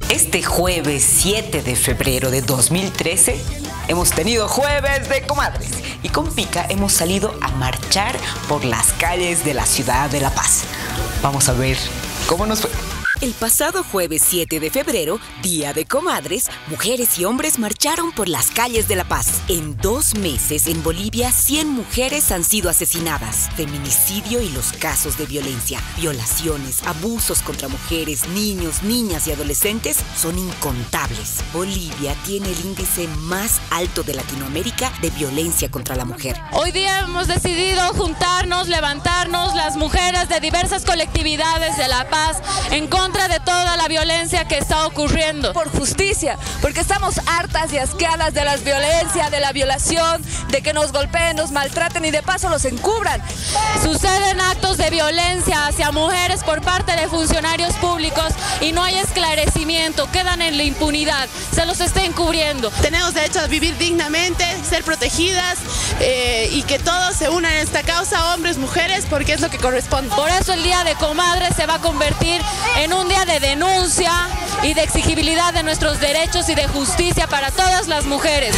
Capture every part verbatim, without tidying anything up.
Este jueves siete de febrero de dos mil trece hemos tenido Jueves de Comadres y con Pica hemos salido a marchar por las calles de la ciudad de La Paz. Vamos a ver cómo nos fue. El pasado jueves siete de febrero, Día de Comadres, mujeres y hombres marcharon por las calles de La Paz. En dos meses en Bolivia, cien mujeres han sido asesinadas. Feminicidio y los casos de violencia, violaciones, abusos contra mujeres, niños, niñas y adolescentes son incontables. Bolivia tiene el índice más alto de Latinoamérica de violencia contra la mujer. Hoy día hemos decidido juntarnos, levantarnos, las mujeres de diversas colectividades de La Paz, en contra de toda la violencia que está ocurriendo. Por justicia, porque estamos hartas y asqueadas de las violencias, de la violación, de que nos golpeen, nos maltraten y de paso los encubran. Suceden actos de violencia hacia mujeres por parte de funcionarios públicos y no hay esclarecimiento, quedan en la impunidad, se los está encubriendo. Tenemos derecho a vivir dignamente, ser protegidas eh, y que todos se unan en esta causa, hombres, mujeres, porque es lo que corresponde. Por eso el Día de Comadres se va a convertir en un día de denuncia y de exigibilidad de nuestros derechos y de justicia para todas las mujeres.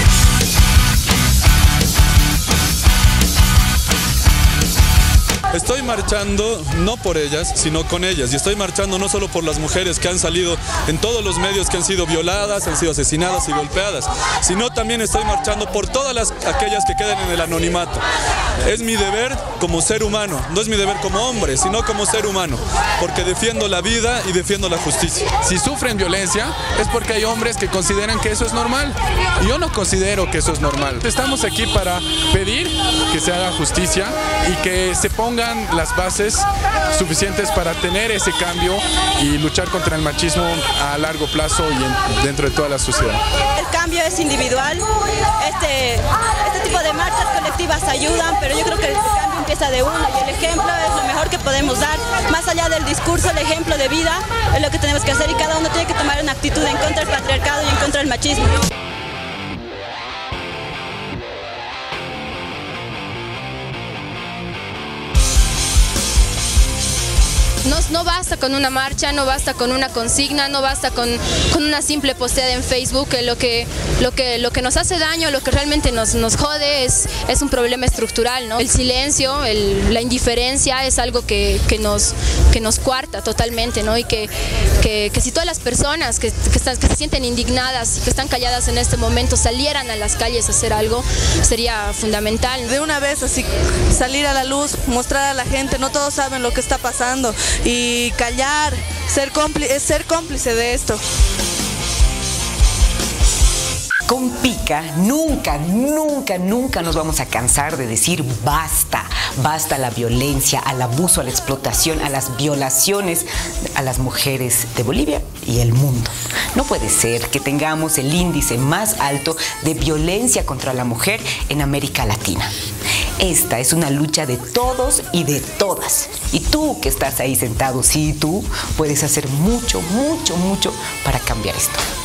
Estoy marchando no por ellas, sino con ellas. Y estoy marchando no solo por las mujeres que han salido en todos los medios que han sido violadas, han sido asesinadas y golpeadas, sino también estoy marchando por todas las, aquellas que quedan en el anonimato. Es mi deber como ser humano, no es mi deber como hombre, sino como ser humano, porque defiendo la vida y defiendo la justicia. Si sufren violencia es porque hay hombres que consideran que eso es normal. Yo no considero que eso es normal. Estamos aquí para pedir que se haga justicia y que se ponga las bases suficientes para tener ese cambio y luchar contra el machismo a largo plazo y en, dentro de toda la sociedad. El cambio es individual, este, este tipo de marchas colectivas ayudan, pero yo creo que el cambio empieza de uno y el ejemplo es lo mejor que podemos dar. Más allá del discurso, el ejemplo de vida es lo que tenemos que hacer y cada uno tiene que tomar una actitud en contra del patriarcado y en contra del machismo. No, no basta con una marcha, no basta con una consigna, no basta con, con una simple posteada en Facebook, que lo que, lo que, lo que nos hace daño, lo que realmente nos, nos jode es, es un problema estructural, ¿no? El silencio, el, la indiferencia es algo que, que, nos, que nos coarta totalmente, ¿no? Y que, que, que si todas las personas que, que, están, que se sienten indignadas y que están calladas en este momento salieran a las calles a hacer algo, sería fundamental. De una vez así salir a la luz, mostrar a la gente, no todos saben lo que está pasando. Y callar, ser cómplice, es ser cómplice de esto. Con Pica nunca, nunca, nunca nos vamos a cansar de decir basta. Basta a la violencia, al abuso, a la explotación, a las violaciones a las mujeres de Bolivia y el mundo. No puede ser que tengamos el índice más alto de violencia contra la mujer en América Latina. Esta es una lucha de todos y de todas. Y tú que estás ahí sentado, sí, tú puedes hacer mucho, mucho, mucho para cambiar esto.